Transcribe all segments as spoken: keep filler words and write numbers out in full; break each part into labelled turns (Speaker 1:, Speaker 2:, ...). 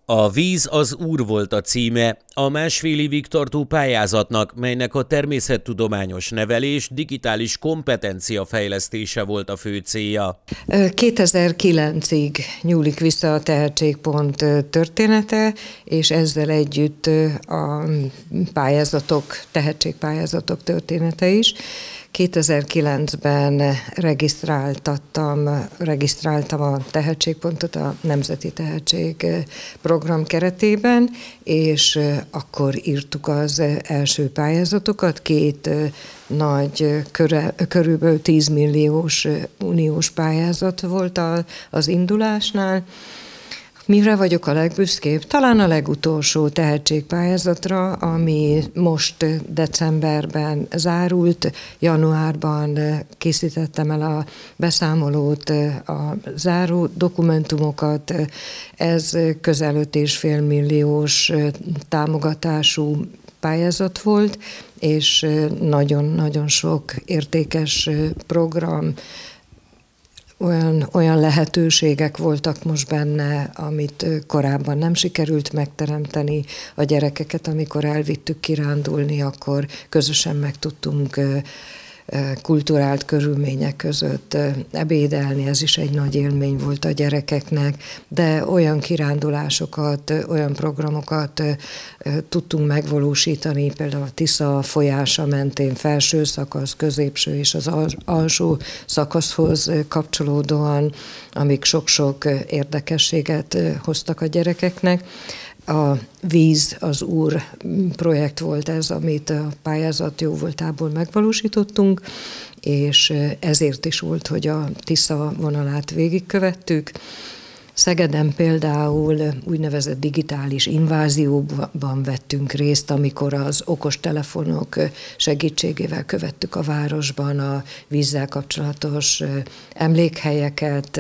Speaker 1: A Víz az Úr volt a címe a másfél évig tartó pályázatnak, melynek a természettudományos nevelés digitális kompetencia fejlesztése volt a fő célja.
Speaker 2: kétezer-kilencig nyúlik vissza a Tehetségpont története, és ezzel együtt a pályázatok, tehetségpályázatok története is. kétezer-kilencben regisztráltattam, regisztráltam a Tehetségpontot a Nemzeti Tehetség Program keretében, és akkor írtuk az első pályázatokat, két nagy, köre, körülbelül tíz milliós uniós pályázat volt az indulásnál. Mire vagyok a legbüszkébb? Talán a legutolsó tehetségpályázatra, ami most decemberben zárult, januárban készítettem el a beszámolót, a záró dokumentumokat. Ez közel öt és fél milliós támogatású pályázat volt, és nagyon-nagyon sok értékes program, Olyan, olyan lehetőségek voltak most benne, amit korábban nem sikerült megteremteni. A gyerekeket, amikor elvittük kirándulni, akkor közösen meg tudtunk kulturált körülmények között ebédelni, ez is egy nagy élmény volt a gyerekeknek, de olyan kirándulásokat, olyan programokat tudtunk megvalósítani, például a Tisza folyása mentén felső szakasz, középső és az alsó szakaszhoz kapcsolódóan, amik sok-sok érdekességet hoztak a gyerekeknek. A Víz az Úr projekt volt ez, amit a pályázat jóvoltából megvalósítottunk, és ezért is volt, hogy a Tisza vonalát végigkövettük. Szegeden például úgynevezett digitális invázióban vettünk részt, amikor az okostelefonok segítségével követtük a városban a vízzel kapcsolatos emlékhelyeket,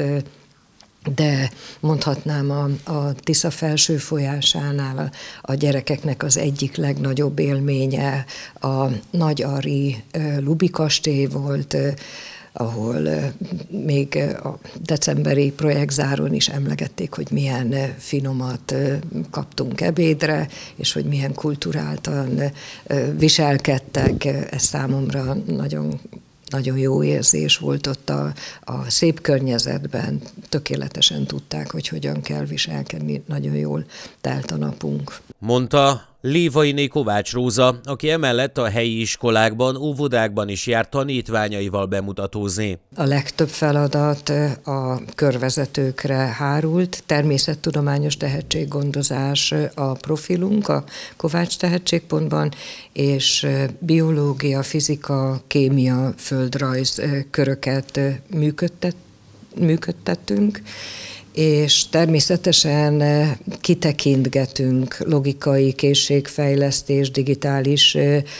Speaker 2: de mondhatnám a, a Tisza felső folyásánál a, a gyerekeknek az egyik legnagyobb élménye a Nagy-Ari Lubi kastély volt, ahol még a decemberi projektzáron is emlegették, hogy milyen finomat kaptunk ebédre, és hogy milyen kulturáltan viselkedtek. Ez számomra nagyon Nagyon jó érzés volt ott a, a szép környezetben, tökéletesen tudták, hogy hogyan kell viselkedni, nagyon jól telt a napunk.
Speaker 1: Mondta Lévainé Kovács Róza, aki emellett a helyi iskolákban, óvodákban is járt tanítványaival bemutatózni.
Speaker 2: A legtöbb feladat a körvezetőkre hárult, természettudományos tehetséggondozás a profilunk a Kovács Tehetségpontban, és biológia, fizika, kémia, földrajz köröket működtet, működtettünk, és természetesen kitekintgetünk logikai készségfejlesztés, digitális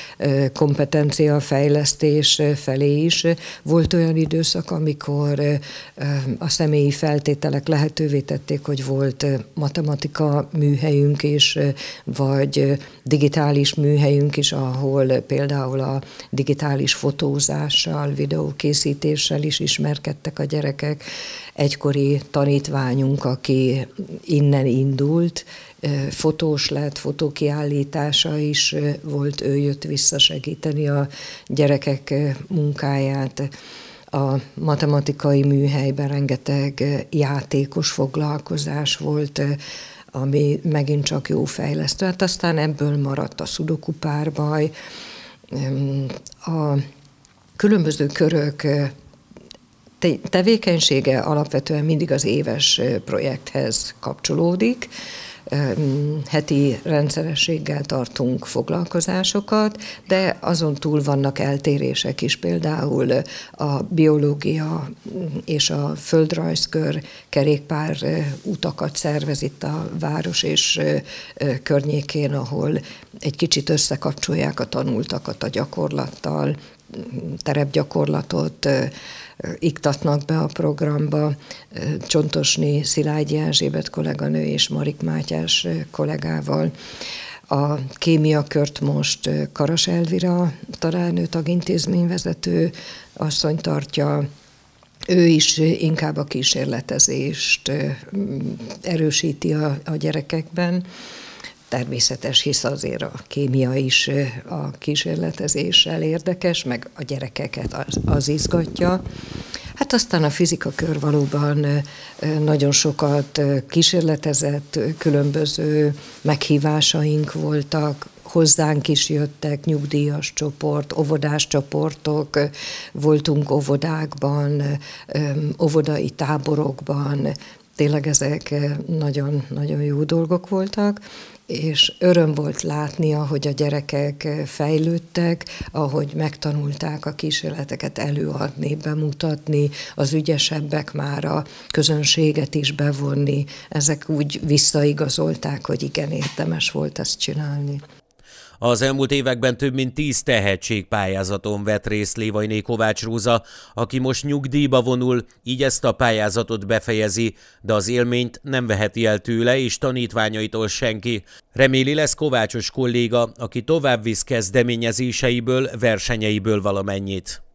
Speaker 2: kompetenciafejlesztés felé is. Volt olyan időszak, amikor a személyi feltételek lehetővé tették, hogy volt matematika műhelyünk is, vagy digitális műhelyünk is, ahol például a digitális fotózással, videókészítéssel is ismerkedtek a gyerekek. Egykori tanítványunk, aki innen indult, fotós lett, fotókiállítása is volt, ő jött vissza segíteni a gyerekek munkáját. A matematikai műhelyben rengeteg játékos foglalkozás volt, ami megint csak jó fejlesztő. Hát aztán ebből maradt a szudoku párbaj. A különböző körök tevékenysége alapvetően mindig az éves projekthez kapcsolódik. Heti rendszerességgel tartunk foglalkozásokat, de azon túl vannak eltérések is, például a biológia és a földrajzkör kerékpár utakat szervez itt a város és környékén, ahol egy kicsit összekapcsolják a tanultakat a gyakorlattal, terepgyakorlatot iktatnak be a programba. Csontosné Szilágyi Erzsébet kolléganő és Marik Mátyás kollégával. A kémiakört most Karas Elvira tanárnő, tagintézményvezető asszony tartja, ő is inkább a kísérletezést erősíti a, a gyerekekben. Természetes, hisz azért a kémia is a kísérletezéssel érdekes, meg a gyerekeket az, az izgatja. Hát aztán a fizikakör valóban nagyon sokat kísérletezett, különböző meghívásaink voltak, hozzánk is jöttek nyugdíjas csoport, óvodás csoportok, voltunk óvodákban, óvodai táborokban, tényleg ezek nagyon-nagyon jó dolgok voltak, és öröm volt látni, ahogy a gyerekek fejlődtek, ahogy megtanulták a kísérleteket előadni, bemutatni, az ügyesebbek már a közönséget is bevonni. Ezek úgy visszaigazolták, hogy igen, érdemes volt ezt csinálni.
Speaker 1: Az elmúlt években több mint tíz tehetségpályázaton vett részt Lévainé Kovács Róza, aki most nyugdíjba vonul, így ezt a pályázatot befejezi, de az élményt nem veheti el tőle és tanítványaitól senki. Reméli, lesz kovácsos kolléga, aki tovább visz kezdeményezéseiből, versenyeiből valamennyit.